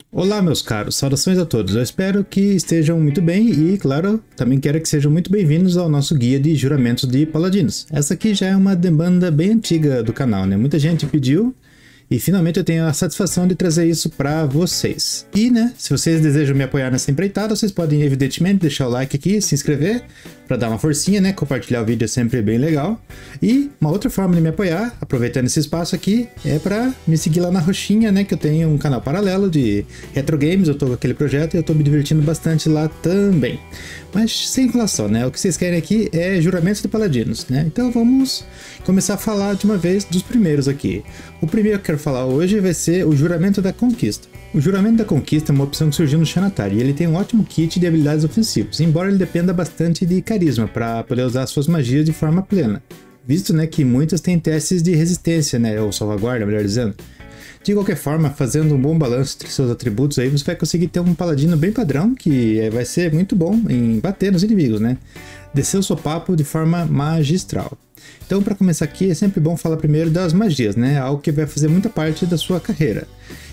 Olá, meus caros, saudações a todos. Eu espero que estejam muito bem e, claro, também quero que sejam muito bem-vindos ao nosso guia de juramentos de paladinos. Essa aqui já é uma demanda bem antiga do canal, né? Muita gente pediu e finalmente eu tenho a satisfação de trazer isso para vocês. E, né, se vocês desejam me apoiar nessa empreitada, vocês podem evidentemente deixar o like aqui, se inscrever para dar uma forcinha, né? Compartilhar o vídeo é sempre bem legal. E uma outra forma de me apoiar, aproveitando esse espaço aqui, é para me seguir lá na roxinha, né? Que eu tenho um canal paralelo de retro games, eu tô com aquele projeto e eu tô me divertindo bastante lá também. Mas sem enrolação, né? O que vocês querem aqui é juramentos de paladinos, né? Então vamos começar a falar de uma vez dos primeiros aqui. O primeiro que eu quero falar hoje vai ser o Juramento da Conquista. O Juramento da Conquista é uma opção que surgiu no Xanatar e ele tem um ótimo kit de habilidades ofensivas, embora ele dependa bastante de carisma para poder usar suas magias de forma plena, visto, né, que muitas têm testes de resistência, né, ou salvaguarda, melhor dizendo. De qualquer forma, fazendo um bom balanço entre seus atributos aí, você vai conseguir ter um paladino bem padrão, que vai ser muito bom em bater nos inimigos, né? Descer o sopapo de forma magistral. Então, para começar aqui, é sempre bom falar primeiro das magias, né? Algo que vai fazer muita parte da sua carreira.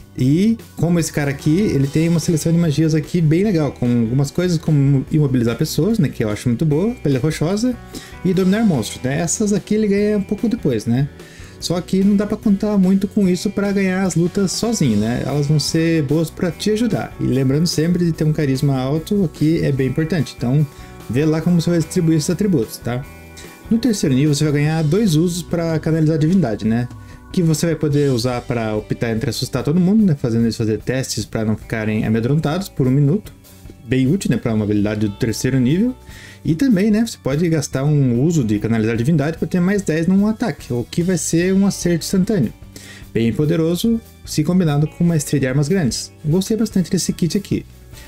E como esse cara aqui, ele tem uma seleção de magias aqui bem legal, com algumas coisas como imobilizar pessoas, né, que eu acho muito boa, pele rochosa, e dominar monstros, né? Essas aqui ele ganha um pouco depois, né? Só que não dá pra contar muito com isso pra ganhar as lutas sozinho, né? Elas vão ser boas pra te ajudar. E lembrando sempre de ter um carisma alto aqui é bem importante, então vê lá como você vai distribuir esses atributos, tá? No terceiro nível você vai ganhar 2 usos pra canalizar a divindade, né? Que você vai poder usar para optar entre assustar todo mundo, né? Fazendo eles fazer testes para não ficarem amedrontados por 1 minuto. Bem útil, né? Para uma habilidade do terceiro nível. E também, né? Você pode gastar um uso de canalizar divindade para ter mais 10 num ataque, o que vai ser um acerto instantâneo. Bem poderoso, se combinado com maestria de armas grandes. Gostei bastante desse kit aqui.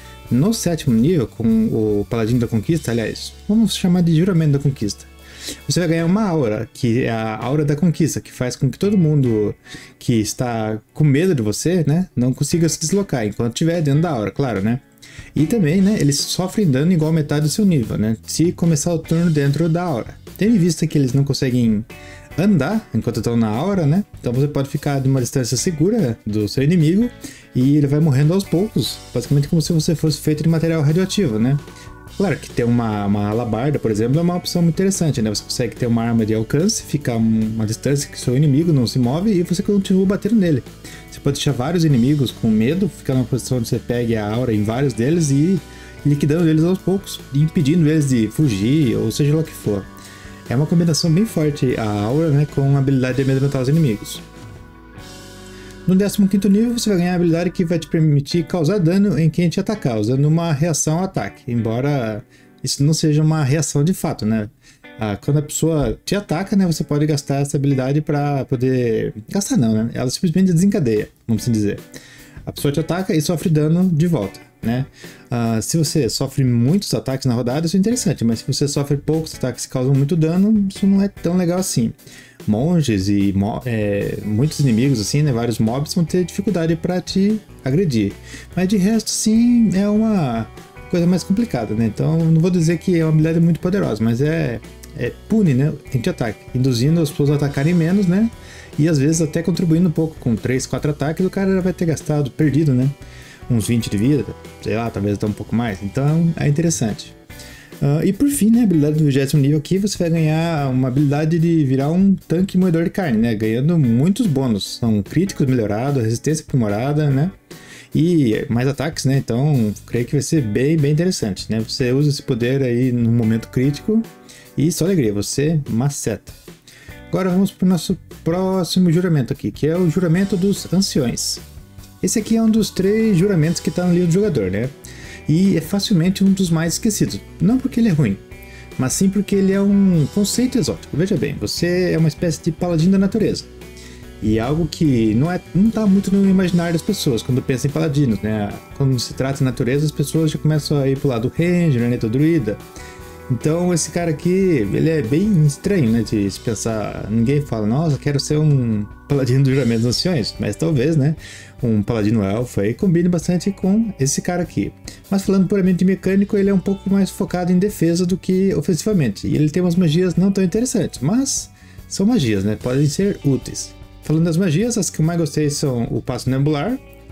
No sétimo nível, com o Paladino da Conquista, aliás, vamos chamar de Juramento da Conquista. Você vai ganhar uma aura, que é a Aura da Conquista, que faz com que todo mundo que está com medo de você, né, não consiga se deslocar, enquanto estiver dentro da aura, claro, né? E também, né, eles sofrem dano igual a metade do seu nível, né, se começar o turno dentro da aura. Tendo em vista que eles não conseguem andar enquanto estão na aura, né, então você pode ficar de uma distância segura do seu inimigo e ele vai morrendo aos poucos, basicamente como se você fosse feito de material radioativo, né? Claro que ter uma alabarda, por exemplo, é uma opção muito interessante, né? Você consegue ter uma arma de alcance, ficar uma distância que seu inimigo não se move e você continua batendo nele. Você pode deixar vários inimigos com medo, ficar numa posição onde você pegue a aura em vários deles e liquidando eles aos poucos, impedindo eles de fugir, ou seja lá o que for. É uma combinação bem forte a aura, né, com a habilidade de amedrontar os inimigos. No 15º nível você vai ganhar a habilidade que vai te permitir causar dano em quem te atacar, usando uma reação ao ataque, embora isso não seja uma reação de fato, né? Quando a pessoa te ataca, né, você pode gastar essa habilidade para poder... Gastar não, né? Ela simplesmente desencadeia, vamos assim dizer. A pessoa te ataca e sofre dano de volta, né? Se você sofre muitos ataques na rodada, isso é interessante, mas se você sofre poucos ataques que causam muito dano, isso não é tão legal assim. Monges e muitos inimigos, assim, né, vários mobs vão ter dificuldade para te agredir. Mas de resto, sim, é uma coisa mais complicada, né? Então, não vou dizer que é uma habilidade muito poderosa, mas pune, né, anti-ataque, induzindo as pessoas a atacarem menos, né? E às vezes até contribuindo um pouco com 3, 4 ataques, o cara já vai ter gastado, perdido, né? Uns 20 de vida, sei lá, talvez até um pouco mais. Então, é interessante. E por fim, né, a habilidade do 20º nível aqui, você vai ganhar uma habilidade de virar um tanque moedor de carne, né, ganhando muitos bônus. São críticos melhorados, resistência aprimorada, né, e mais ataques, né, então creio que vai ser bem, bem interessante, né. Você usa esse poder aí num momento crítico e só alegria, você maceta. Agora vamos para o nosso próximo juramento aqui, que é o Juramento dos Anciões. Esse aqui é um dos 3 juramentos que está no livro do jogador, né? E é facilmente um dos mais esquecidos. Não porque ele é ruim, mas sim porque ele é um conceito exótico. Veja bem, você é uma espécie de paladino da natureza. E é algo que não está muito no imaginário das pessoas quando pensam em paladinos, né? Quando se trata de natureza, as pessoas já começam a ir pro lado do ranger, né, do druida. Então esse cara aqui, ele é bem estranho, né, de se pensar. Ninguém fala, nossa, quero ser um paladino do Juramento dos Anciões, mas talvez, né, um paladino elfo aí combine bastante com esse cara aqui. Mas falando puramente de mecânico, ele é um pouco mais focado em defesa do que ofensivamente, e ele tem umas magias não tão interessantes, mas são magias, né, podem ser úteis. Falando das magias, as que eu mais gostei são o Passo Nebular,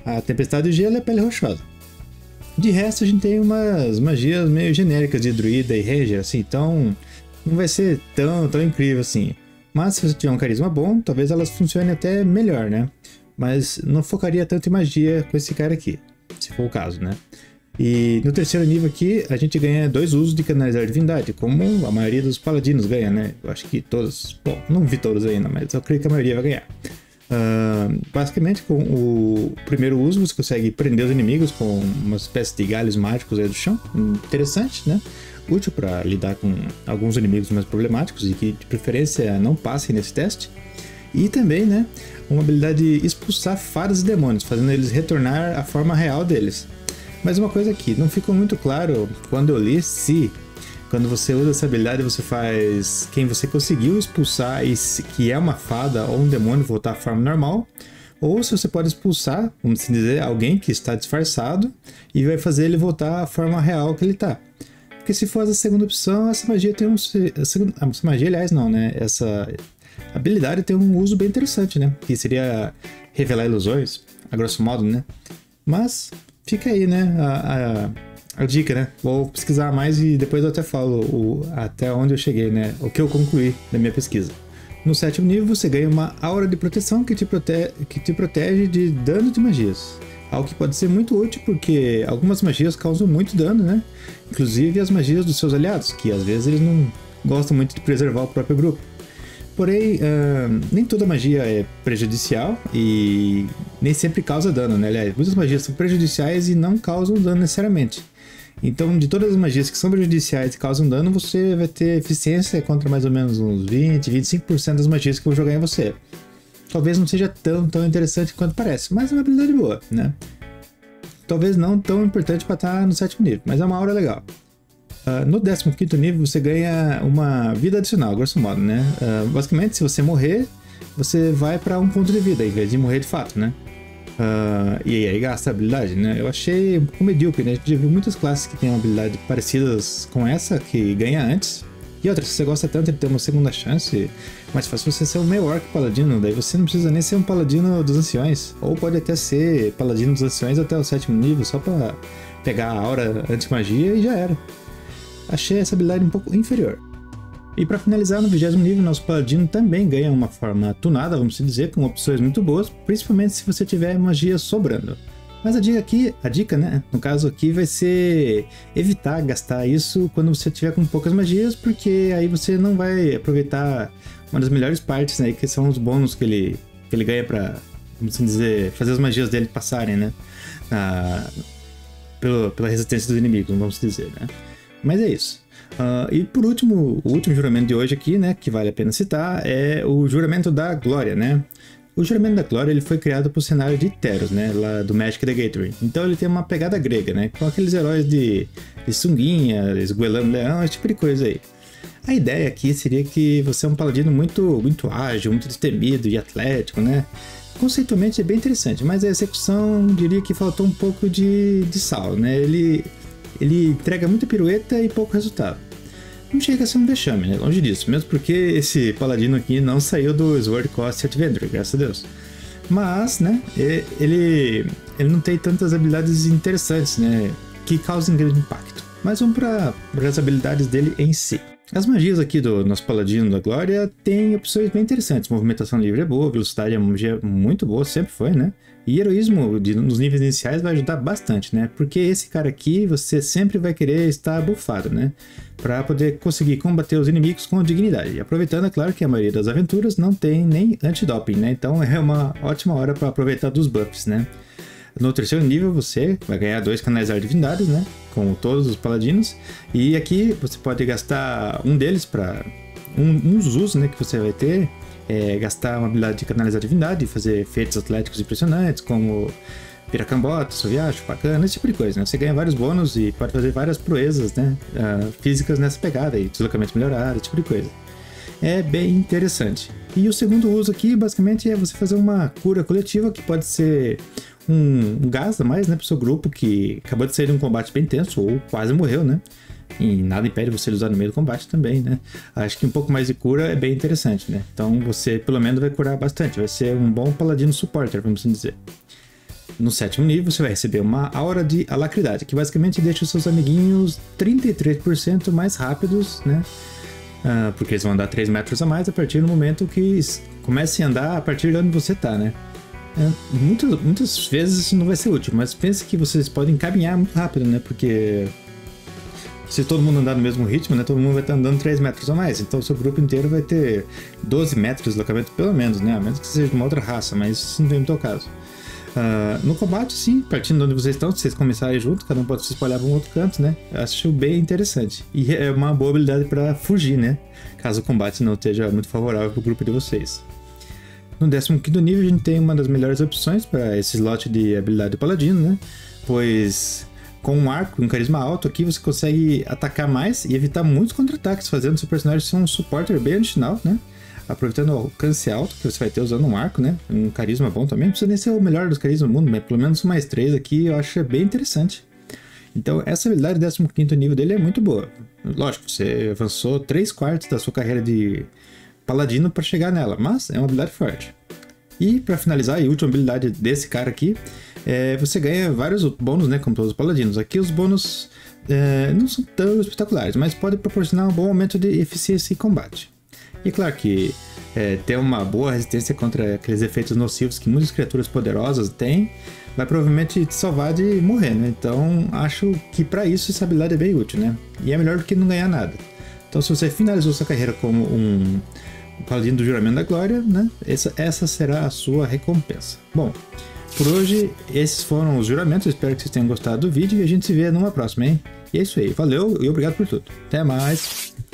a Tempestade do Gelo e a Pele Rochosa. De resto, a gente tem umas magias meio genéricas de druida e ranger, assim, então não vai ser tão incrível assim. Mas se você tiver um carisma bom, talvez elas funcionem até melhor, né? Mas não focaria tanto em magia com esse cara aqui, se for o caso, né? E no terceiro nível aqui, a gente ganha 2 usos de Canalizar Divindade, como a maioria dos paladinos ganha, né? Eu acho que todos... Bom, não vi todos ainda, mas eu creio que a maioria vai ganhar. Basicamente, com o primeiro uso, você consegue prender os inimigos com uma espécie de galhos mágicos aí do chão. Interessante, né? Útil para lidar com alguns inimigos mais problemáticos e que, de preferência, não passem nesse teste. E também, né, uma habilidade de expulsar fadas e demônios, fazendo eles retornar à forma real deles. Mas uma coisa aqui, não ficou muito claro quando eu li se, quando você usa essa habilidade, você faz quem você conseguiu expulsar, e que é uma fada ou um demônio, voltar à forma normal, ou se você pode expulsar, vamos dizer, alguém que está disfarçado e vai fazer ele voltar à forma real que ele está. Porque se for a segunda opção, essa magia tem essa magia, aliás, não, né? Essa habilidade tem um uso bem interessante, né? Que seria revelar ilusões, a grosso modo, né? Mas fica aí, né? A dica, né? Vou pesquisar mais e depois eu até falo até onde eu cheguei, né? O que eu concluí da minha pesquisa. No 7º nível, você ganha uma aura de proteção que te protege de dano de magias. Algo que pode ser muito útil porque algumas magias causam muito dano, né? Inclusive as magias dos seus aliados, que às vezes eles não gostam muito de preservar o próprio grupo. Porém, nem toda magia é prejudicial e nem sempre causa dano, né? Aliás, muitas magias são prejudiciais e não causam dano necessariamente. Então, de todas as magias que são prejudiciais e causam dano, você vai ter eficiência contra mais ou menos uns 20, 25% das magias que eu vou jogar em você. Talvez não seja tão interessante quanto parece, mas é uma habilidade boa, né? Talvez não tão importante para estar no 7º nível, mas é uma aura legal. No 15º nível você ganha uma vida adicional, grosso modo, né? Basicamente, se você morrer, você vai para 1 ponto de vida, em vez de morrer de fato, né? E aí gasta a habilidade, né? Eu achei um pouco medíocre, né? A gente já viu muitas classes que têm uma habilidade parecidas com essa, que ganha antes. E outra, se você gosta tanto de ter uma segunda chance, mais fácil você ser um meio orc paladino, daí você não precisa nem ser um paladino dos anciões, ou pode até ser paladino dos anciões até o 7º nível, só pra pegar a aura anti-magia e já era. Achei essa habilidade um pouco inferior. E para finalizar, no 20º nível, nosso paladino também ganha uma forma tunada, vamos dizer, com opções muito boas, principalmente se você tiver magia sobrando. Mas a dica, né, no caso aqui vai ser evitar gastar isso quando você tiver com poucas magias, porque aí você não vai aproveitar uma das melhores partes, né, que são os bônus que ele ganha para, vamos dizer, fazer as magias dele passarem, né, pela resistência dos inimigos, vamos dizer, né. Mas é isso. E por último, o último juramento de hoje aqui, né, que vale a pena citar, é o Juramento da Glória, né. O Juramento da Glória ele foi criado para o cenário de Theros, né, lá do Magic the Gathering. Então ele tem uma pegada grega, né, com aqueles heróis de sunguinha, esgoelando leão, esse tipo de coisa aí. A ideia aqui seria que você é um paladino muito ágil, muito destemido e atlético, né. Conceitualmente é bem interessante, mas a execução diria que faltou um pouco de sal, né. Ele entrega muita pirueta e pouco resultado. Não chega a ser um vexame, né? Longe disso, mesmo porque esse paladino aqui não saiu do Sword Coast Adventure, graças a Deus. Mas, né, ele não tem tantas habilidades interessantes, né, que causem grande impacto. Mas vamos para as habilidades dele em si. As magias aqui do nosso Paladino da Glória têm opções bem interessantes. Movimentação livre é boa, velocidade é uma magia muito boa, sempre foi, né? E heroísmo nos níveis iniciais vai ajudar bastante, né? Porque esse cara aqui, você sempre vai querer estar buffado, né? Para poder conseguir combater os inimigos com dignidade. E aproveitando, é claro que a maioria das aventuras não tem nem antidoping, né? Então é uma ótima hora para aproveitar dos buffs, né? No terceiro nível você vai ganhar 2 canalizar divindades, né? Com todos os paladinos. E aqui você pode gastar um deles para uns usos, né? Que você vai ter. Gastar uma habilidade de canalizar divindade, fazer feitos atléticos impressionantes, como piracambota, soviacho, bacana, esse tipo de coisa, né? Você ganha vários bônus e pode fazer várias proezas, né? Físicas nessa pegada aí, deslocamento melhorado, esse tipo de coisa. É bem interessante. E o segundo uso aqui, basicamente, é você fazer uma cura coletiva, que pode ser um gás a mais, né, pro seu grupo que acabou de sair de um combate bem tenso ou quase morreu, né? E nada impede você usar no meio do combate também, né? Acho que um pouco mais de cura é bem interessante, né? Então você pelo menos vai curar bastante, vai ser um bom paladino supporter, vamos dizer. No 7º nível, você vai receber uma aura de alacridade, que basicamente deixa os seus amiguinhos 33% mais rápidos, né? Porque eles vão andar 3 metros a mais a partir do momento que comecem a andar a partir de onde você está, né? Muitas vezes isso não vai ser útil, mas pense que vocês podem caminhar muito rápido, né? Porque se todo mundo andar no mesmo ritmo, né? Todo mundo vai estar andando 3 metros a mais. Então o seu grupo inteiro vai ter 12 metros de deslocamento pelo menos, né? A menos que seja de uma outra raça, mas isso não vem no teu caso. No combate, sim, partindo de onde vocês estão, se vocês começarem junto, cada um pode se espalhar para um outro canto, né? Acho bem interessante. E é uma boa habilidade para fugir, né? Caso o combate não esteja muito favorável para o grupo de vocês. No 15º nível, a gente tem uma das melhores opções para esse slot de habilidade do paladino, né? Pois com um arco e um carisma alto aqui, você consegue atacar mais e evitar muitos contra-ataques, fazendo seu personagem ser um supporter bem original, né? Aproveitando o alcance alto que você vai ter usando um arco, né? Um carisma bom também. Não precisa nem ser o melhor dos carismas do mundo, mas pelo menos mais 3 aqui eu acho bem interessante. Então essa habilidade do 15º nível dele é muito boa. Lógico, você avançou 3/4 da sua carreira de paladino para chegar nela, mas é uma habilidade forte. E para finalizar, a última habilidade desse cara aqui, você ganha vários bônus, né? Como todos os paladinos. Aqui os bônus não são tão espetaculares, mas podem proporcionar um bom aumento de eficiência e combate. E claro que ter uma boa resistência contra aqueles efeitos nocivos que muitas criaturas poderosas têm, vai provavelmente te salvar de morrer, né? Então acho que para isso essa habilidade é bem útil, né? E é melhor do que não ganhar nada. Então se você finalizou sua carreira como um paladino do Juramento da Glória, né? Essa será a sua recompensa. Bom, por hoje esses foram os juramentos, espero que vocês tenham gostado do vídeo e a gente se vê numa próxima, hein? E é isso aí, valeu e obrigado por tudo. Até mais!